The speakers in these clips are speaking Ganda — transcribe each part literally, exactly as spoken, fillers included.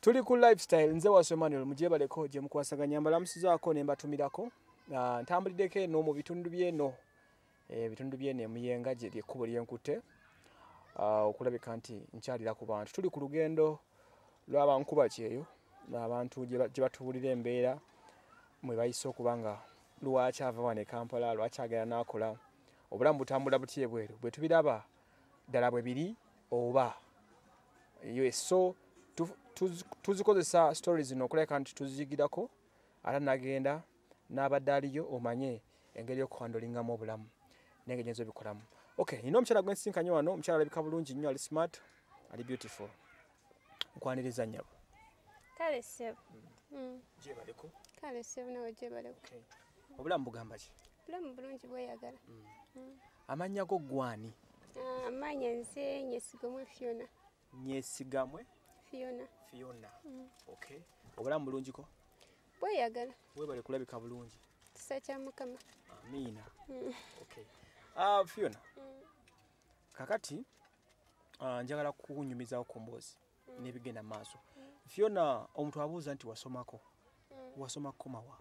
Tuli ku lifestyle nze wa Emmanuel mujebaleko je mukwasaganya mbalamusizaako ne mbatumirako uh, ntambulideko eno mu bitundu byeno eh bitundu byene muyenga je lyekubo lyenkute uh, okulabika nti nkyalira ku bantu tuli ku lugendo lw'abankuba kyeyo n'abantu je batubulira embeera mwe bayise okubanga lwachi ava wane Kampala lwachi agera nakola obulamu butambula butye bweru bwe tubiraba dala bwe biri oba yo so tuzikozesa stories zino okuleka nti tuzigirako ala nagenda n'abadaliyo omanye engeri y'okuhandolingamu obulamu n'engeri ezo bikolamu. Okay, ino omukyala gwensinkanye wano omukyala alabika bulungi nnyo ali smart ali beautiful nkwaniriza nnyabo kale sebo mm. jebaleko kale sebo nawe jebaleko okay. Obulamu bugamba ki? Obulamu bulungi bweyagala. mm. mm. Amanya go gwani? Uh, amanya nze Nyesigamwe Fiona. Nyesigamwe Fiona. Fiona. Mm. Okay. Obulamu bulungi ko? Bweyagala. Webale kulabika bulungi. Kisa kya Mukama. Amina. Mm. Okay. Ah uh, Fiona. Mm. Kakati uh, njagala kukunyumiza okombozi mm. nebigenda maaso. Mm. Fiona omuntu abuuza nti wasomako. Mm. Wasomako mawa?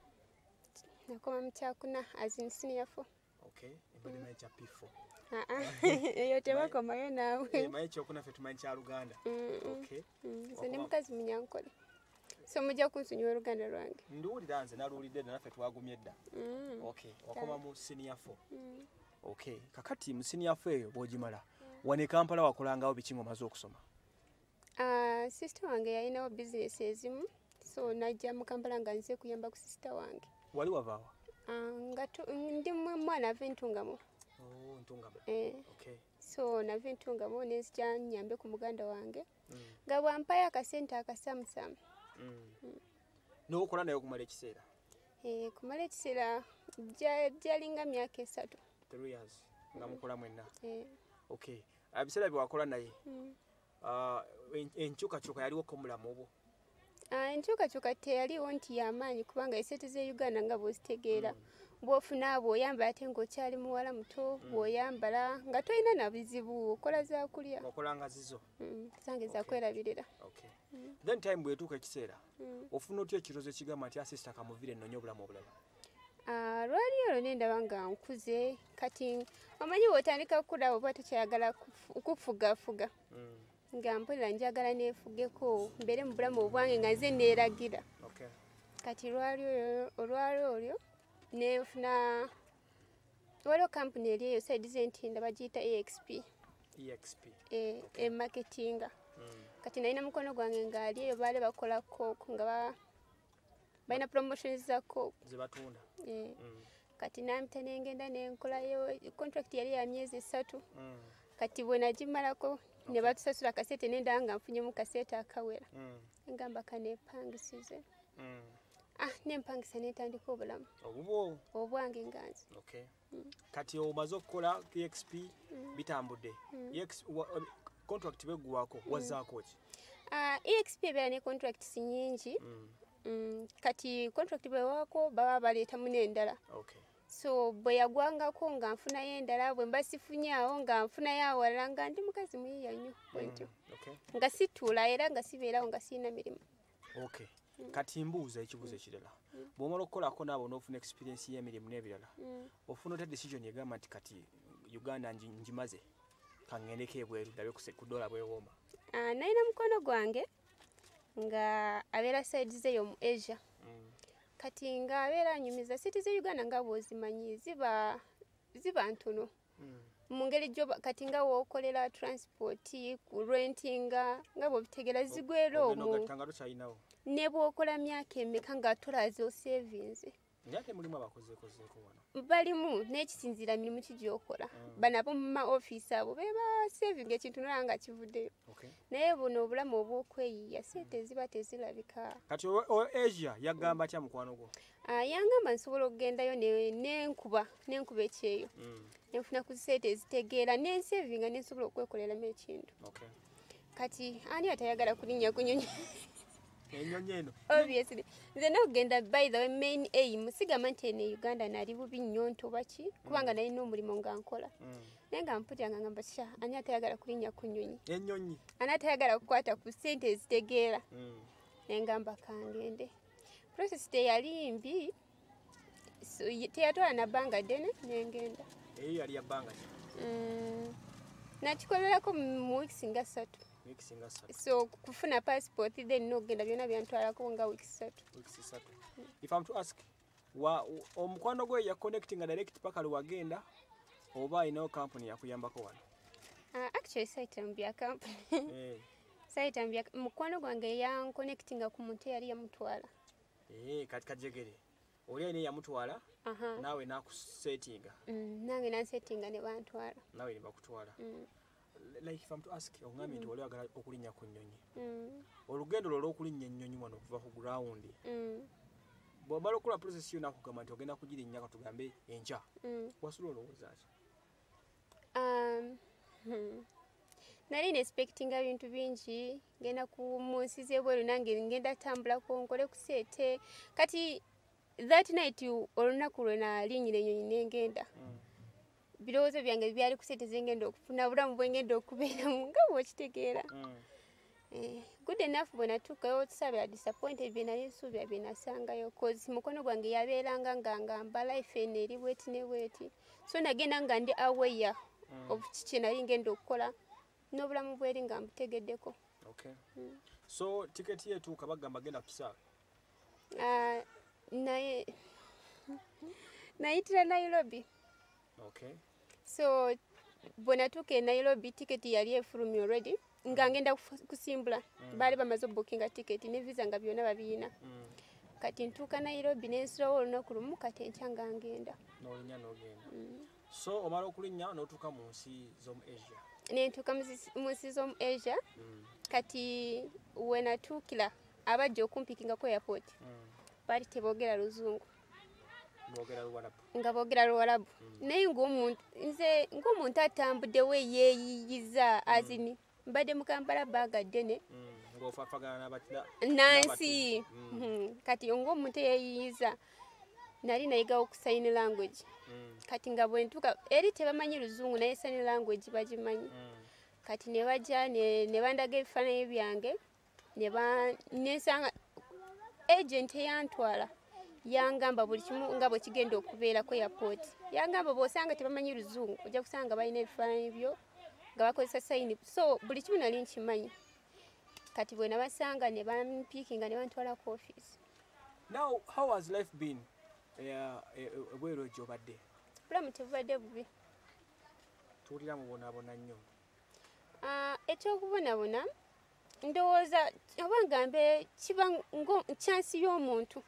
Nakoma mchakuna as in senior four. Okay. Embali mm. mecha P four. Ah ah. Yote bakoma yo nawe. Eh maicho kuna fetu mancha Uganda. Mm. Okay. Mm. So ni mukazi munyankole. So mujja kunsunywa Uganda lwange. Nduulira nze naluulidde nafe twagumye dda. Mm. Okay. Wakoma mu senior four. Mm. Okay. Kakati mu senior four eyo bw'ogimala. Mm. Wane Kampala wakolangawo biki ngomaze okusoma? Ah, uh, sister wange yalinawo business ezimu. So najja mu Kampala nga nze kuyamba ku sister wange. Wali wavaawa? Ah, uh, ngatu ndi mwana ave ntungamo. Oh, ntungamo. Eh. Okay. So nave ntungamo nezija nyambe ku muganda wange. Mm. Nga bwampaya akasente akasamusamu. Mm. mm. No okola nayo kumala ekiseera? Eh, kumala ekiseera jalinga myaka esatu. three years. Nga mukola mwenna. Eh. Okay. Abiseera byakola naye. Mm. Ah, uh, enchuka chuka yaliwo ko mulamu obwo. Ah, enchuka chuka teyaliwo nti yamanyi kubanga esete ze Uganda nga bozitegeera. Mm. Bwofuna bwoyambala ate ng'okyali muwala muto mm. bwoyambala nga toyina na bizibu okola za kulya. Okola nga zizo. Mm. Zange za kwerabirira. Okay. Mm. Then time bwetuuka ekiseera. Mm. Ofuna otya ekirozo ekigamba nti sister kamuvire nnonyo obulamu obulala? Ah, lwali olwo nendaba nga nkuze kati omanyi bw'otandika kukula oba tokyayagala kufugafuga. Mm. Nga mpulira njagala neefugeko mbere mu bulamu obwange nga nze neeragira. Okay. Kati lwali olwali olwo nefuna waliwo kampuni eri eyo side zentinda bagiyita E X P. E X P. Eh, okay. E marketinga. Mm. Kati nalina mukono gwange nga ali eyo baali bakola coke nga ba baina promotions za coke. Zibatunda. Eh. Mm. Kati nampita nengenda nenkolayo contract yali ya myezi esatu. Mm. Kati bwe nagimalako ne batusasula kasete nenda nga mfunye mu kasete akawera. Mm. Ngamba kanepangisize. Mm. Ah, nempangisa netandika obulamu. Obwo. Obwange nganzi. Okay. Mm. Kati omaze okukola E X P mm. bitambudde. Mm. E X P contract beguwako mm. wazaako ki? Ah, E X P bya ne contracts nyingi. Mm. Mm. Kati contract bwe wako baba baleta munendala. Okay. So bwe yagwangako nga nfuna yendala bwe mbasifunyawo nga nfuna yawala nga ndi mukazi muyiya nnyo bwentyo. Mm. Okay. Nga situla era nga sibeerawo nga sina mirimu. Okay. Mm. Kati mbuuza ekibuuzo ekirala. Mm. Bw'omala okukolako naabo n'ofuna experience y'emirimu n'ebirala. Mm. Ofuna ota decision egamba nti kati Uganda njimaze kangendeko ebweru ndabe ku dola bwewooma. Ah, nalina mukono gwange nga abeera side zeyo mu Asia. Mm. Kati nga abeera anyumiza siti ze Uganda nga bwozimanyi ziba ziba ntono. Mm. Mungeri joba kati nga wokolera transport ku rentinga nga bwobitegera zigwero omu. Ne bwokola myaka emeka nga tolazo savings. Nyake mulimu abakoze koze ko wano. Balimu n'ekisinzira mirimu kijokola. Mm. Banabo mu ma office abo beba saving ekintu nanga kivudde. Okay. Naye buno obulamu obwokweyiya sente ziba tezirabika. Kati o Asia yagamba kya mukwano gwo? Ah, yangamba nsobola okugendayo ne nenkuba nenkuba ekyeyo. Mm. Nfuna ku sente zitegeera ne saving ne nsobola okwekolera me ekintu. Okay. Kati ani atayagala kulinya kunyonyi. Enyonyi eno. Obviously. Nze n'okugenda by the way main aim sigamba nti eno e Uganda nali bubi nnyo ntoba ki kubanga nalina omulimu nga nkola. Naye nga mpulira nga ngamba kya ani atayagala kulinnya ku nnyonyi. Enyonyi. Ani atayagala kukwata ku ssente ezitegeera. Naye ngamba kangende. Process teyali mbi. So, teyatwala na bbanga ddene nengenda. Eyo yali ya bbanga ki? Nakikolerako mu weeks nga ssatu. Weeks nga ssatu. So kufuna passport then n'ogenda byonna byantwalako nga weeks ssatu. Weeks ssatu. If I'm to ask, wa omukwano gwe ya connecting direct paka lwagenda oba ino company yakuyambako wano? Uh, actually saitambya company. Eh. Saitambya mukwano gwange ya connecting ku muntu yali yamutwala. Eh, kati kajegere. Oli ine yamutwala? Aha. Nawe nakusettinga. Mm, nange nansettinga ne bantwala. Nawe ne bakutwala. Mm. Like if I'm to ask you, ngami nti oli agala okulinnya ku nnyonyi. Mm. Olugendo lwo okulinnya ennyonyi wano kuva ku ground. Mm. Bw'obala okola process yo nakugamba nti ogenda kugirinnya katugambe encha. Mm. Wasula olowooza ki? Um, hmm. Nali expecting ebintu bingi ngenda ku munsi z'ebweru nange ngenda tambula ko nkole ku sete kati that night olunaku lwe nalinnyira ennyonyi n'engenda. Mm. Birowoozo byange byali ku sete zengenda okufuna bulamu bwengenda okubeeramu nga bw'okitegeera. Mm. Eh, good enough bwe natuukayo tusabira disappointed bye nali nsuubira bye nasangayo cause mukono gwange yabeeranga nga ngamba life eno eri bweti ne bweti so nagenda nga ndi aware mm. of kiki nali ngenda okukola n'obulamu bweri nga mbutegeddeko. Okay. Mm. So ticket yetuuka bagamba genda kutusaawa? Uh, naye nayitira Nairobi. Okay. So bwe natuuka e Nairobi ticket yali efulumye already nga ngenda kusimbula. Mm. Baali bamaze bookinga ticket ne visa nga byonna babiyina. Mm. Kati ntuuka Nairobi n'ensulawo olunaku lumu kati enkya nga ngenda. N'olinnya n'ogenda. Mm. So omala okulinnya n'otuuka mu nsi z'omu Asia? Nentuuka mu nsi z'omu Asia. Mm. Kati we natuukira abajja okumpikingako airport. Mm. Baali teboogera Luzungu. Boogera Luwarabu. Nga boogera Luwarabu. Mm. Naye ng'omuntu nze ng'omuntu atambuddewo yeeyiyiza mm. azini mbadde mu Kampala baaga ddene. Mm. Ng'ofaafagana n'abatira nansi. Mm. Mm. Kati ng'omuntu eyeeyiyiza nali nayigawo ku sign language. Mm. Kati nga bwe ntuuka eri tebamanyi Luzungu naye sign language bagimanyi. Mm. Kati ne bajja ne, ne bandaga ebifaananyi byange ne nesanga agent eyantwala yangamba buli kimu nga bwe kigenda okubeera ku airport. Yangamba bw'osanga tebamanyi Luzungu ojja kusanga balina ebifaananyi byo nga bakozesa sign. So buli kimu nali nkimanyi. Kati bwe nabasanga ne bampiikinga ne bantwala ku office. Now how has life been? Yeah, ebweru gy'obadde? Bulamu tebubadde bubi. Tuwulira mubonaabona nnyo. Uh, ekyokubonabona ndowooza oba ngambe kiba chance y'omuntu.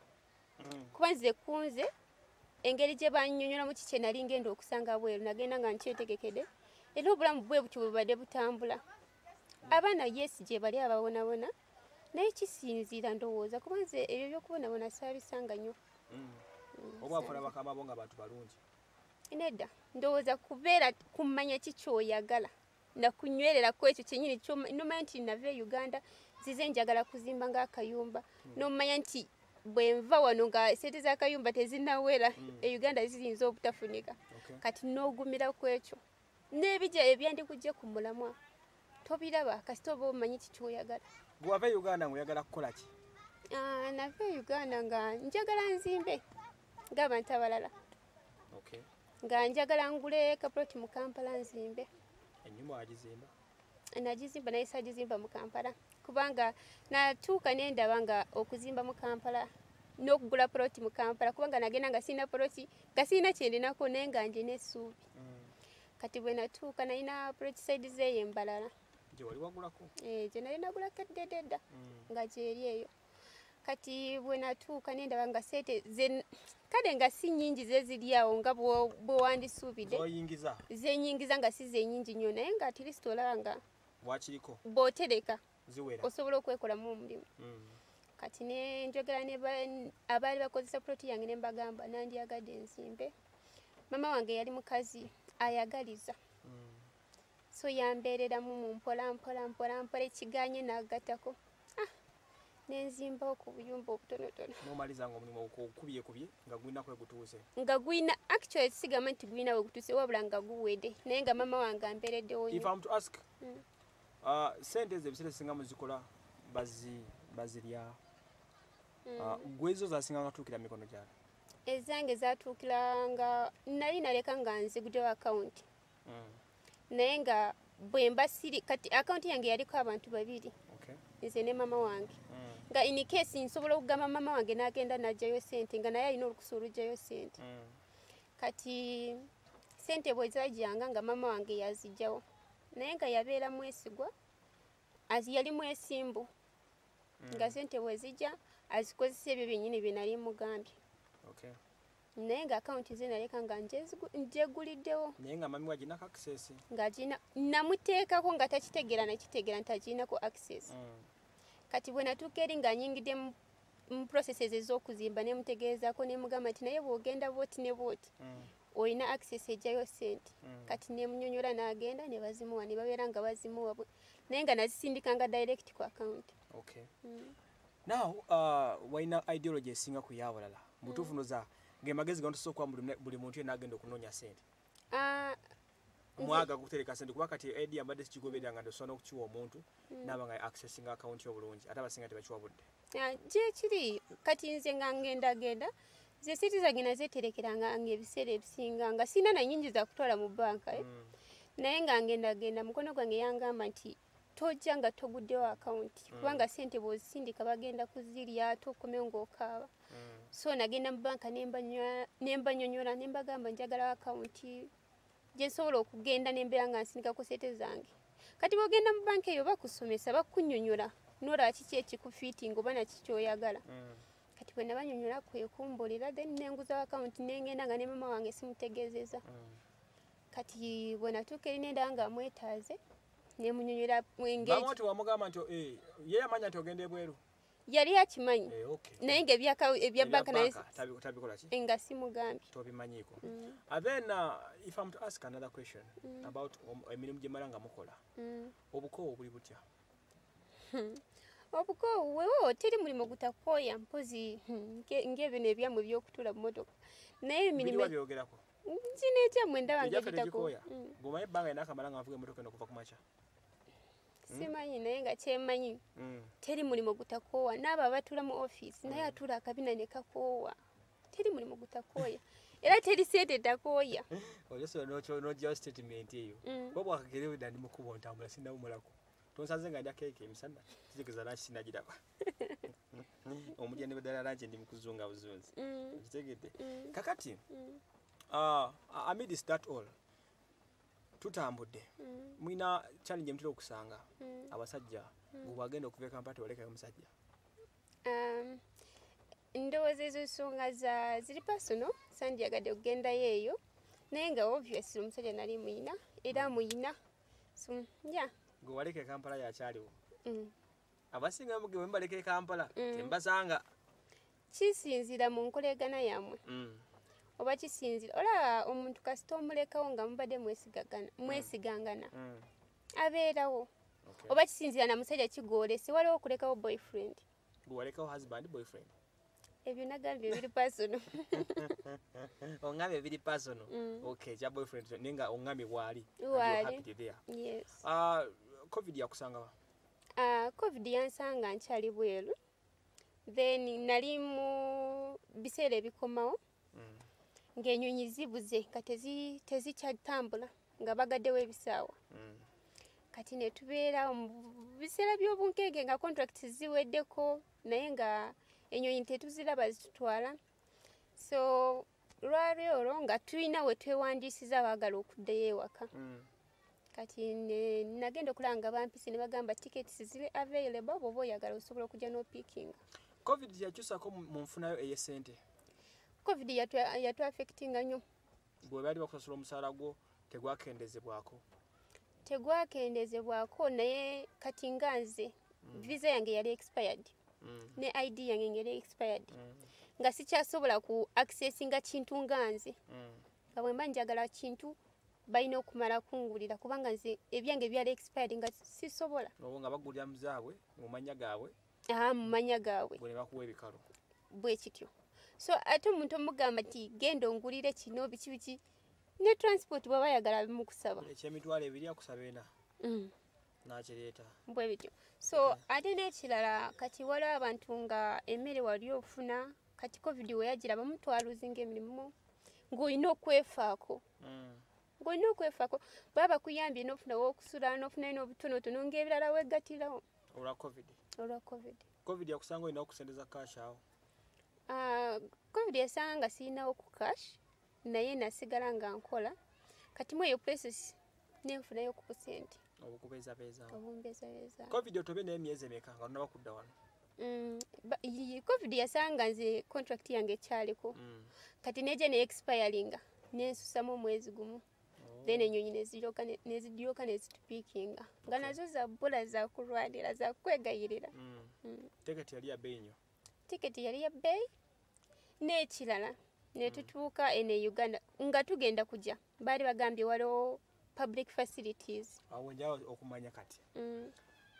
Mm. Kuba nze kunze engeri gye bannyonnyolamu kiki nali ngenda okusanga bweru nagenda nga nkyetegekede era obulamu bwe butyo bubadde butambula. Mm. Abaana yes gye bali ababonabona naye kisinziira ndowooza kuba nze ebyo by'okubonabona saabisanga nnyo. Mm. Mm. Oba afuna bakama bo nga bantu balungi? Nedda ndowooza kubeera kumanya kiki oyagala na kunywerera ku ekyo kyenyini nomanya nti nava e Uganda zize njagala kuzimba ng'akayumba. Mm. Nomanya nti bwe nva wano nga sente z'akayumba tezinnawera. Mm. E Uganda ziyinza obutafunika. Okay. Kati n'ogumira ku ekyo n'ebijja ebyandikujje ku mulamwa tobiraba kasita oba omanyi kiki oyagala. Gwe wava e Uganda ng'oyagala kukola ki? Uh, nava e Uganda nga njagala nzimbe ng'abantu abalala. Okay. Nga njagala ngule kaploti mu Kampala nzimbe. Enyumba wagizimba? Nagizimba naye saagizimba mu Kampala kubanga natuuka n'endaba nga okuzimba mu Kampala n'okugula ploti mu Kampala kubanga nagenda nga sirina ploti nga sirina kyendinako naye nga nje n'essuubi. Mm. Kati bwe natuuka nalina ploti side zeeyo embalala. Gye wali wagulako? Eh, gye nali nagulako eddedda. Mm. Nga gyeri eyo. Kati bwe natuuka n'endaba nga sente kale nga si nnyingi ze ziri awo nga bwe wandisuubidde. Zoyingiza? Zenyingiza nga si zennyingi nnyo naye nga at least olaba nga wakiriko bw'otereka ziwera osobola okwekolamu omulimu. Mm. Kati ne njogera ne abaali bakozesa ploti yange ne mbagamba nandyagadde nzimbe. Mama wange yali mukazi ayagaliza. Mm. So yambeereramu mu mpola mpola mpola mpola ekiganye n'agattako. Ah, nenzimbawo ku buyumba obutonotono nomaliza nga omulimu okubye kubye nga gwina kwe gutuuse nga gwina actually sigama nti gwina we gutuuse wabula nga guwedde naye nga mama wange ambeereddewo if I'm to ask mm. uh, sente ezo ebiseera singa muzikola bazi bazirya mm. uh, gwezo zasinga ngatuukira mikono gyalo ezange zatuukira nga nali naleka nga nziguddewo akawunti mm. naye nga bwemba siri kati akawunti yange yaliko abantu babiri okay. nze ne mama wange mm. nga in case nsobola okugamba mama wange n'agenda n'ajjayo sente nga naye alina olukusa olugjayo sente mm. kati sente bwe zajjanga nga mama wange yazijjawo naye nga yabeera mwesigwa azi yali mwesimbu mm. nga sente bwe zijja azikozesa ebyo byennyini bye nali mugambye okay. naye nga akawunti ze naleka nga njeguliddewo naye nga mami waginako access ng'agina namuteekako nga takitegeera nakitegeera nti aginako access mm. kati bwe natuuka eri ng'anyingidde mu processes ez'okuzimba ne mutegeezaako ne mugamba nti naye bw'ogenda booti ne booti mm. olina access ejjayo sente mm. kati ne munyonyola n'agenda ne bazimuwa ne babeera nga bazimuwa naye nga nazisindikanga direct ku account okay. mm. now uh, walina ideology esinga ku yabalala mutuufu noza ngemagezi gano tusooka buli muntu yenna agenda okunoonya sente uh, mwaga kutereka sente kuba kati edi ambadde sikigoberera nga ndosobola okukiwa omuntu mm. naba nga accessing account obulungi ate abasinga tebakiwa budde gye kiri kati nze nga ngendagenda ze sente zange nazeterekeranga ng'ebiseera ebisinga nga sina nanyingi za kutwala mu banka eh? mm. naye nga ngendagenda mukono gwange yangamba nti tojja nga toguddewo akawunti mm. kubanga sente bw'ozisindika bagenda kuzirya ate okome ng'okaaba mm. so nagenda mu banka nembanyonyola nembagamba njagala akawunti gye nsobola okugenda nembeera nga nsindikako sente zange kati bw'ogenda mu banka eyo bakusomesa bakunyonyola n'olaba kiki ekikufiitinga oba naki kyoyagala mm. kati bwe nabanyonyola kwekumbuulira then nenguza akawunti nengenda nga ne mama wange simutegeezeza mm. kati bwe natuuka eri nendaba nga mwetaaze nemunyonyola engage bamwe ati wamugamba nti eh ye yamanya nti ogenda ebweru yali akimanyi eh okay naye nga ebya ebya banka naye tabikola ki nga simugambye tobimanyiko mm. and then uh, if I'm to ask another question mm. about emirimu gye mala nga mukola mm. obukoowu buli butya obukoowu wewo teri mulimu gutakoya mpozi ng'ebino ebyamwe by'okutula mu motoka naye emirimu byogerako kino ekyamwe ndaba ng'ebitakoya ng'omanyi ebbanga enakamala nga avuga emmotoka eno okuva ku makya simanyi naye nga kyemanyi teri mulimu gutakoowa n'abo abatula mu ofiisi naye atula akabina ne kakoowa teri mulimu gutakooya era teri sente takooya olyosobola statement eyo kuba bwakagerewo dda ndi mukubo ntambula sinnawumulako tonsaze nga ndya keeke emisana kitegeeza lanki sinagiraba omugende beddala lanki ndi mukuzunga buzunzi okitegedde kakati uh, amidst that all tutambudde mm. mwina challenge mtira okusanga mm. abasajja mm. bwagenda okuva kampati waleka omusajja um ndowooza ezo nsonga za ziri personal sandyagadde okugenda yeeyo naye nga obviously omusajja nali muyina era muyina so yeah gwe waleka kampala yakyaliwo mm. abasinga mugewe mbaleka kampala mm. tembasanga kisinzira mu nkolegana yammwe mm. oba kisinzira ola omuntu kasita omulekawo nga mubadde mwesigagana mwesigangana mm. abeerawo okay. oba kisinzira na musajja kigoolese waliwo okulekawo boyfriend walekawo husband boyfriend ebyo nagambye biri personal ongambye biri personal mm. okay kya boyfriend nenga ongambye wali wali yes uh, covid yakusangawa uh, covid yansanga nkyali bweru then nali mu biseera ebikomawo mm. ng'enyonyi zibuze nga tezikyatambula nga bagaddewo ebisaawa mm. kati ne tubeera mu biseera by'obunkeege nga contract ziweddeko naye nga enyonyi tetuziraba zitutwala so lwali olwo nga tulina we twewandiisiza abaagala okuddayo ewaka mm. kati nagenda okulaba nga bampise ne bagamba tickets ziri available bw'oba oyagala osobola okujja n'opikinga covid yakyusako mu nfunayo ey'essente covid yatu affectinga nnyo bwe bali bakusasula omusaala gwo tegwakendezebwako tegwakendezebwako naye kati nga nze mm. visa yange yali expired mm. ne I D yange yali expired mm. nga sikyasobola ku accessinga kintu nga nze mm. nga bwe mba njagala kintu balina okumala kungulira kubanga nze ebyange byali expired nga sisobola obo nga bagulira muzaabwe mu manya gaabwe aha mumanya gawe bwe bakuwa ebikalo bwe kityo so ate omuntu omugamba ati genda ongulire kino biki biki ne transport bwaba yagala bimukusaba ekyemitwalo ebiri akusaba ena mm. nakireeta bwe bityo so okay. ate n'ekirala kati waliwo abantu nga emmere wali ofuna kati covid weyagira bamutwaluzinga emirimu ng'olina okwefaako mm. ng'olina okwefaako baba kuyambye n'ofuna w'okusula n'ofuna n'obutonotono ng'ebirala wegatirawo olwa covid olwa covid covid yakusanga olina okusendeza cash awo uh, covid yasanga nga sirinawo ku cash naye nasigala nga nkola kati mu eyo process nenfunayo ku kusente obukubeezabeza obumbezabeza covid otobe n'emyezi emeka nga olina bakudda wano mm, covid yasanga nze contract yange ekyaliko mm. kati neje ne expiringa nensusamu omwezi gumu oh. then enyonyi neziryoka nezidyoka nezitupiikinga nga nazo za bbula za kulwanira za kwegayirira mm. mm. tiketi yali ya bei nnyo tiketi yali ya bei n'ekirala netutuuka mm. ene Uganda nga tugenda kujja baali bagambye waliwo public facilities awo njawo okumanya kati mm.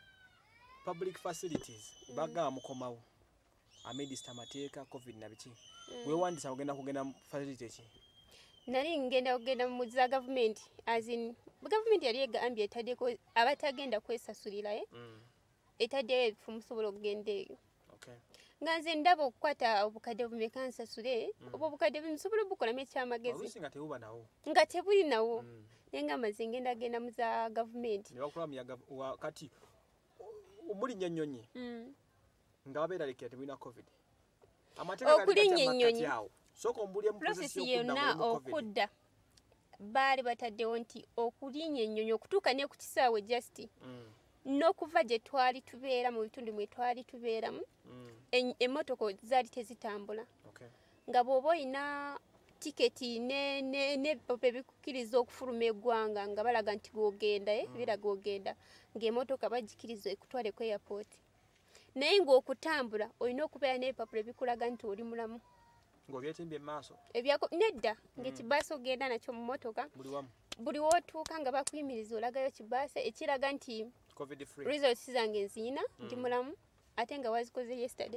public facilities mm. baga mukomawo amidista amateeka covid na biki mm. wewandisa ogenda kugenda facility ki nali ngenda kugenda mu za government as in government yali egambye etaddeko abatagenda kwesasulira eh mm. etadde ebifo musobola okugenda eyo okay. nga nze ndaba okukwata obukadde bumeka nsasule mm. obwo obukadde busobola obukolamu ekyamagezi nga tebuba nawo nga tebuli nawo mm. nenga amaze ngenda genda mu za government ne bakulamu kati omuli nnyonyi mm. nga babeeralekera tebulina covid okulinnya ennyonyi soko mbuli mu process yonna okudda baali bataddewo nti okulinnya ennyonyi okutuuka ne ku kisaawe just mm. n'okuva gye twali tubeera mu bitundu mwe twali tubeeramu mm. emmotoka zaali tezitambula okay. nga bw'oba oyina tiketi ne ne ne ebikukkiriza okufuluma eggwanga nga balaga nti gwogenda eh mm. biraga ogenda ng'emmotoka bagikiriza ekutwale ku airport naye ng'okutambula olina okubeera n'ebipapula ebikulaga nti oli mulamu ng'obyetimbye mu maaso ebyako nedda ng'ekibaasi ogenda nakyo mu mmotoka buli wamu buli wootuuka nga bakuyimiriza olagayo kibaasi ekiraga nti covid free results zange nziyina mm. ndi mulamu ate nga wazikoze yesterday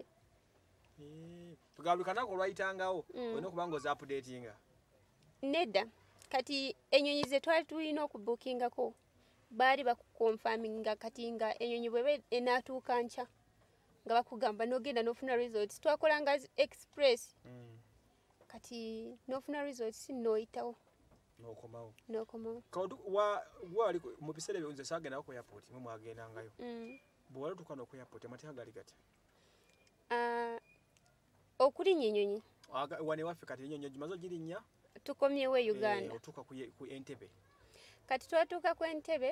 mm. tugalukanako olwayitangawo mm. olina okuba nga oza-updatinga nedda kati ennyonyi ze twali tulina okubuukingako baali bakukonfaminga kati nga ennyonyi bwebe enaatuuka nkya nga bakugamba n'ogenda n'ofuna results twakolanga express mm. kati n'ofuna results n'oyitawo n'okomawo n'okomawo wali mu biseera ebyo nze saagendawo ku airport mwe mwagendangayo mm. bwe wali otuuka n'oku airport amateeka gali gati uh, okulinnya ennyonyi wane waffe kati ennyonyi gimaze ogirinnya tukomyewo e Uganda e, otuuka ku Entebbe kati twatuuka ku Entebbe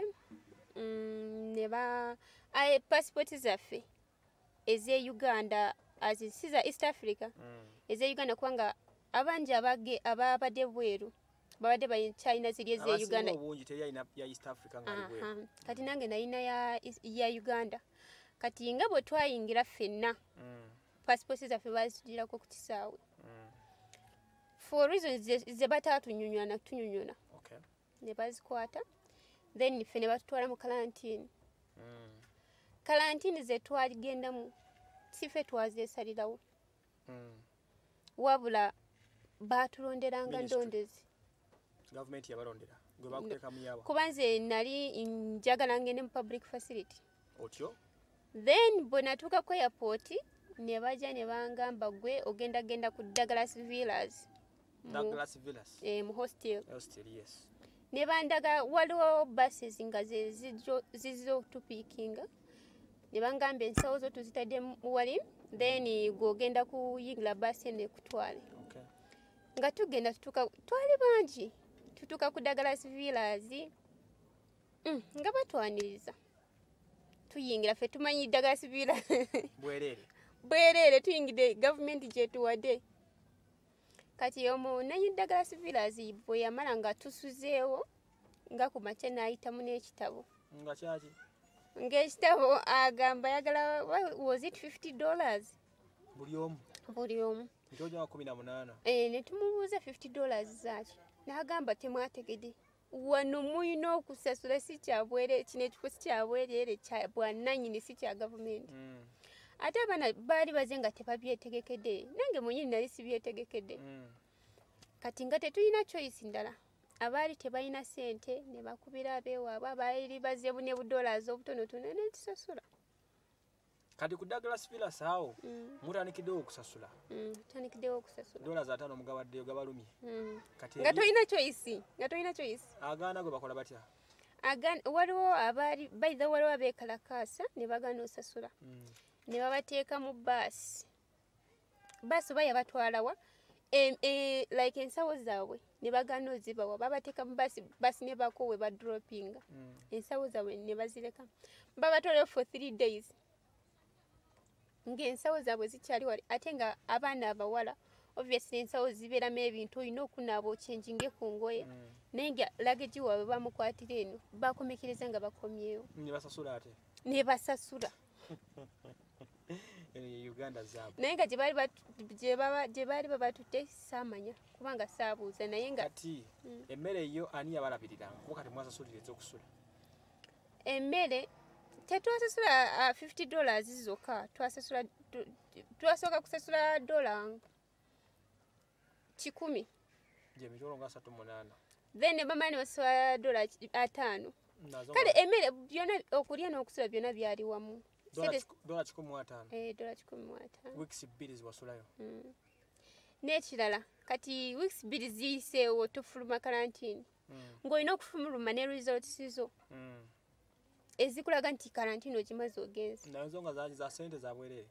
mm, ne ba aye passport zaffe eze Uganda azisi za East Africa mm. eze Uganda kubanga abangi abage ababadde bweru babadde ba China ziri eze Uganda obungi teri ya East Africa ngali bweru kati nange nalina ya ya Uganda kati nga bwe twayingira ffenna mm. passport zaffe bazitugirako ku kisaawe mm. for reasons ze, ze batatunyunywa na tunyunyuna okay. ne bazikwata then ffe ne batutwala mu kalantini mm. kalantini ze twaligendamu sife twazeesalirawo mm. wabula batulonderanga ndondezi government yabalondera gwe bakuteeka mu yabo kuba nze nali njagala ngende mu public facility otyo then bwe natuuka ku airport ne bajja ne bangamba gwe ogenda genda ku Douglas Villas Douglas Villas eh mu hostel hostel yes ne bandaga waliwo buses nga ze zizo tupikinga ne bangamba ensawo zo tuzitadde wali then gwogenda kuyingira basi ne kutwale okay. nga tugenda tutuka twali bangi tutuka ku Douglas Villas mm, nga batwaniriza tuyingira fe tumanyi Douglas Villas bwerere bwerere tuyingide government gyetuwadde kati omu nanyi Douglas Villas bwe yamala nga tusuzeewo nga ku makya n'ayitamu n'ekitabo nga kyaki ng'ekitabo agamba yagala was it fifty dollars buli omu buli omu ntoja kumi na munaana eh ne tumubuuza fifty dollars zaaki n'agamba temwategede wano muyina okusasula si kyabwere kino ekifo si kyabwerere kya bwannannyini si kya gavumenti mm. ate abaana baali baze nga tebabyetegekedde nange mwenyini nali sibyetegekedde Mm. kati nga tetulina choice ndala abaali tebalina ssente ne bakubira abeewaabwe abaali baze ne budolaazi obutonotono ne tusasula kati ku Douglas Villas awo Mm. mutandikiddewo okusasula Mm, tutandikiddewo okusasula dollars ataano mugabaddeyo gabalumye Mm. kati nga eri- tolina choice nga tolina choice agaana gwe bakola batya Agan waliwo abaali baitha waliwo abeekalakaasa ne bagaana osasula Mm. ne babateeka mu baasi baasi oba yabatwalawa em- eh, like ensawo zaabwe ne bagaana ozibawa babateeka mu baasi baasi ne bako we badropinga Mm. ensawo zaabwe ne bazireka babatwalayo for three days ng'ensawo zaabwe zikyali wali ate nga abaana abawala obviously ensawo zibeeramu ebintu olina okunaaba okyenjinge ku ngoye Mm. naye nga lagegi waabwe bamukwatira eno bakomekereza nga bakomyewo ne basasula ate ne basasula eno ye Uganda zaabu naye nga gye baali batu- gye baba- gye baali babatutte saamanya kubanga saabuuza naye nga kati emmere eyo ani yabalabiriranga kuba kati mwasasulira ez'okusula emmere tetwasasula uh, fifty dollars zokka twasasula tu- twasooka kusasula dola kikumi gye mitwalo nga asatu munaana then ne bamala ne basasula dola ki- ataano nazo kale emmere byonna okulya n'okusula byonna byali wamu Sente- dola kikumi mu ataano eh, dola kikumi mu ataano weeks bbiri ziwasulayo Mm. n'ekirala kati weeks bbiri ziyiseewo tufuluma kalantini Mm. ng'olina okufuluma ne results zo Mm. ezikulaga nti kalantini ogimaze ogenze naye zo nga zaaki za ssente za bwereere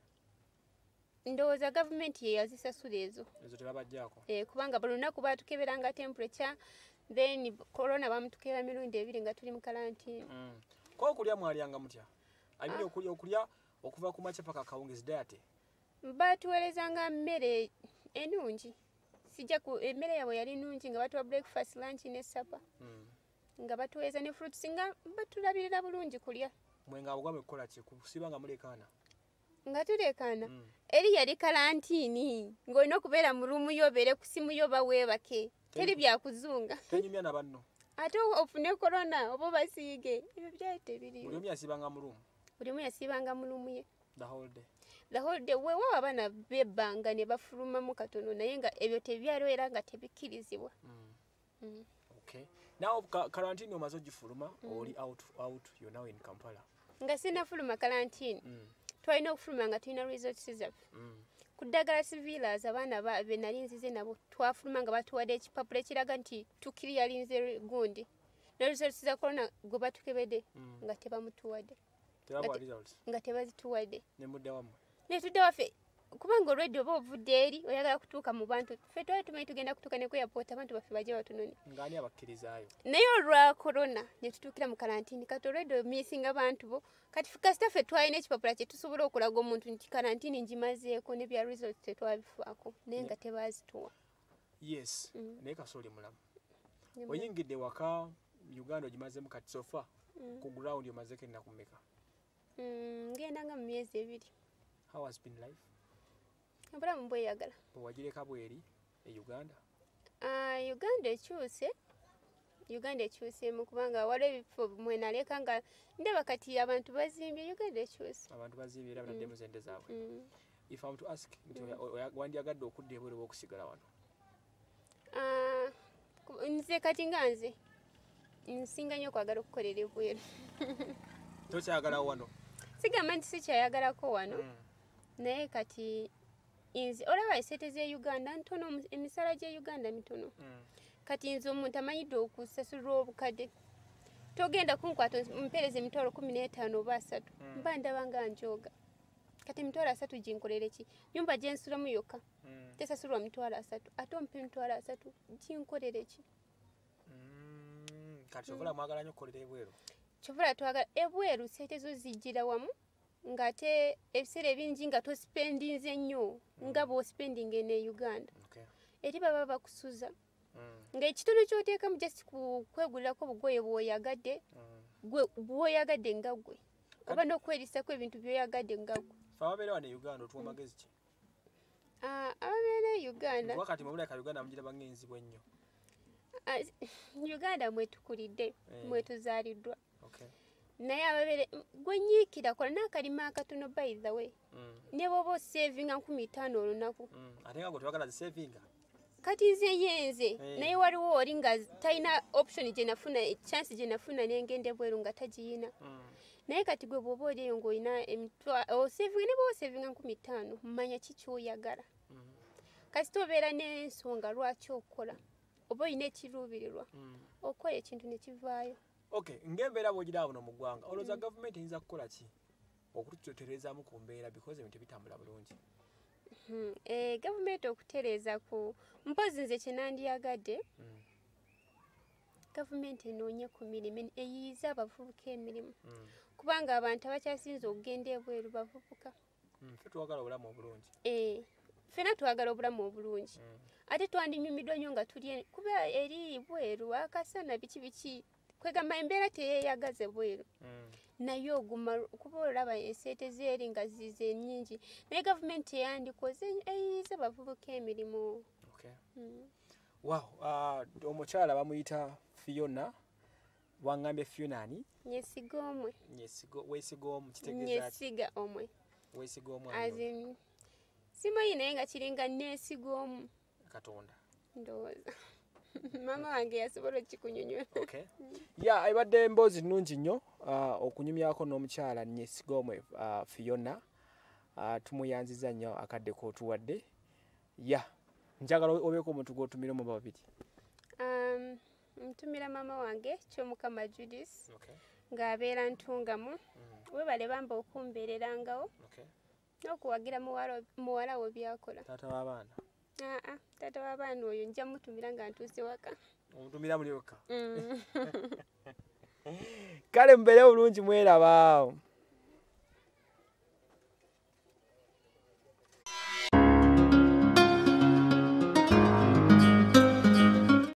ndowooza gavumenti ye yazisasula ezo ezo tebabajjaako eh, kubanga buli lunaku baatukeberanga temperature then corona bamutukebera mirundi ebiri nga tuli mu kalantini Mm. ko okulya mwalyanga mutya ayibiri okulya okulya okuva ku makya paka kawungeezi dayate baatuweerezanga mmere ennungi sijja ku emmere yaabwe yali nnungi nga batuwa breakfast lunch ne supper Mm. nga batuweereza ne fruits nga batulabirira bulungi kulya mwe nga bugwa mukola ki kusiba nga mulekaana nga tulekaana Mm. eri yali kalantini ng'olina okubeera mu luumu yo obeere ku simu yo baweebake teri byakuzunga tenyumya na banno ate ofune korona oba basiige ebyo byali tebiriiwo buli omu yasibanga mu luumu buli omu yasiibanga mu luumu ye the whole day the whole day weewaawo abaana bebbanga ne bafulumamu katono naye nga ebyo tebyaliwo era nga tebikkirizibwa Mm. Mm. Okay. Now ka karantini omaze ogifuluma oli out out you now in Kampala. nga sinafuluma kalantini Mm. twalina okufuluma nga tulina results zaffe Mm. ku ddagala civilas abaana ba- be nali nzize nabo twafuluma nga batuwadde ekipapula ekiraga nti tukiriyalinze gundi ne results za corona gwe batukebedde Mm. nga tebamutuwadde Tebabwa Ati- results. nga tebazituwadde Ne mudde wammwe. ne tudde waffe kubanga olwedde oba ovudde eri oyagala kutuuka mu bantu ffe twali tumanyi tugenda kutuuka ne ku airport abantu baffe bajja batunone Ngani abakkirizayo. naye olwa korona ne tutuukira mu kalantini kati olwedde omiisinga bantu bo kati ffe kasita ffe twalina ekipapula kye tusobola okulaga omuntu nti kalantini ngimazeeko ne bya results tetwabifaako naye nga tebazituwa Yes. Mm. Naye kasooli mulamu. Ne mu- Oyingidde waka Uganda ogimazemu kati sofa Mm. ku ground omazeko ennaku mmeka. Mm, ngenda nga mu myezi ebiri How has been life? obulamu bweyagala Bwe wagireka bweri e Uganda. Ah, uganda ekyuse uganda ekyuseemu kubanga waliwo ebifo mwe naleka nga ndaba kati abantu bazimbye uganda ekyuse Abantu bazimbye era banaddemu zente zaabwe. Mm. If I'm to ask nti oya- oya- wandyagadde okudda ebweru bw'okusigala wano. Ah, ku- nze kati nga nze nsinga nnyo okwagala okukolera ebweru Tokyagalawo wano. sigamba nti sikyayagalako wano Mm. naye kati nze olaba esente z'e uganda ntono omu- emisala gy'e uganda mitono Mm. kati nze omuntu amanyidde okusasulira obukadde togenda kunkwata mpereza emitwalo kumi n'etaano oba asatu Mm. mba ndaba nga njoga kati emitwalo asatu ginkolere ki nyumba gyensulamu yokka Mm. tesasulwa mitwalo asatu ate ompa emitwalo asatu ginkolere ki Mm. Kati ovula mwagala nnyo okukolera ebweru. kyovula twagala ebweru sente zo zijjira wamu ng'ate ebiseera ebingi nga tosipendinze nnyo nga bw'osipendinga ene uganda Okay. eri baba bakusuza Mm. ng'ekitono ky'oteekamu just ku kwegulirako obugoye bw'oyagadde Mm. gwe bw'oyagadde nga ggwe oba n'okwerisako ebintu by'oyagadde nga ggwe Fe ababeera wano e Uganda otuwa magezi ki? Ah, ababeera e uganda Wakati mu bulaka Uganda mugira bangenzibwa ennyo. ah, uganda mwetukulidde Eh. mwetuzaaliddwa Okay. naye ababere gwenyiikira kola n'akalima akatono by the way ne bwoba osavinga nkumi ttaano olunaku ate nga gwe tewagala zisavinga kati nze yenze naye waliwo oli nga talina option gye nafuna chance gye nafuna n'engende bweru nga tagiyina naye kati gwe bw'oba oliyo ng'olina osavinga ne bwoba osavinga nkumi ttaano mmanya ki ky'oyagala kasita obeera n'ensonga lwaki okola oba olina ekiruubirirwa okola ekintu ne kivaayo. Okay, ng'embeera bw'ogira buno mu ggwanga olowooza gavumenti eyinza kukola ki okututereezaamu ku mbeera because ebintu bitambula bulungi? Eh, gavumenti okutereeza ku mpozi nze kye nandiyagadde gavumenti enoonye ku mirimu eyiyiza abavubuka emirimu kubanga abantu abakyasinza okugenda ebweru bavubuka. Ffe twagala obulamu obulungi. Eh, ffena twagala obulamu obulungi ate twandinyumiddwa nnyo nga tuli kuba eri bweru akasana biki biki kwegamba embeera teyeeyagaze bweru naye oguma kuba olaba enseete zeeri nga zize nnyingi naye gavumenti eyandikoze eyiyiza bavubuka emirimu. Wow, omukyala bamuyita Fiona wangambye Fiona ani? Nyesiga omwe. Weesiga omu kitegeeza nyesiga omwe. Weesiga omu ani? Simanyi naye nga kiringa neesiga omu Katonda ndowooza mama wange yasobola okikunyonyola. Okay. Yeah, ebadde emboozi nnungi nnyo okunyumyako n'omukyala Nyesiga omwe Fiona tumuyanziza nnyo akadde k'otuwadde. Yeah, njagala obeeko omuntu gw'otumira mu babiri. Um, ntumira mama wange Kyomukama Judith Okay. ng'abeera ntungamu webale bamba okumbeererangawo n'okuwagira muwala wo byakola. Taata w'abaana? Aa, taata w'abaana oyo nja mutumira nga ntuuse waka. Omutumira muli waka? Kale mubeere bulungi mweraba.